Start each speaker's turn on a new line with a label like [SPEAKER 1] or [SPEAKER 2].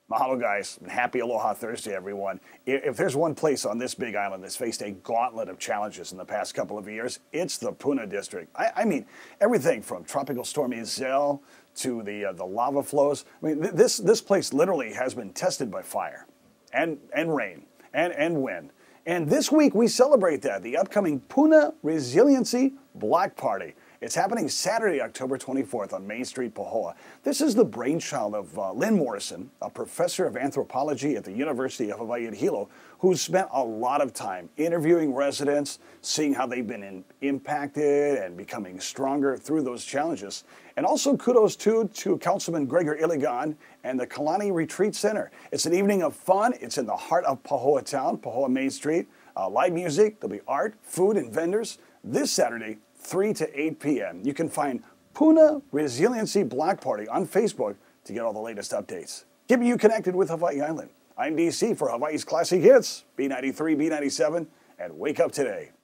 [SPEAKER 1] Mahalo, guys, and happy Aloha Thursday, everyone. If there's one place on this big island that's faced a gauntlet of challenges in the past couple of years, it's the Puna district. I mean, everything from Tropical Storm Isel to the lava flows. I mean, this place literally has been tested by fire and rain and wind. And this week we celebrate that, the upcoming Puna Resiliency Block Party. It's happening Saturday, October 24th on Main Street, Pahoa. This is the brainchild of Lynn Morrison, a professor of anthropology at the University of Hawaii at Hilo, who's spent a lot of time interviewing residents, seeing how they've been impacted and becoming stronger through those challenges. And also kudos to Councilman Gregor Iligan and the Kalani Retreat Center. It's an evening of fun. It's in the heart of Pahoa town, Pahoa Main Street. Live music, there'll be art, food, and vendors. This Saturday, 3 to 8 p.m. You can find Puna Resiliency Block Party on Facebook to get all the latest updates. Keeping you connected with Hawaii Island. I'm DC for Hawaii's Classic Hits, B93, B97, and Wake Up Today.